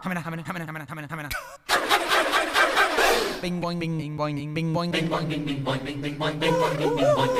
Bing boing bing bing boing bing boing bing boing bing boing bing boing bing boing bing boing bing boing bing boing.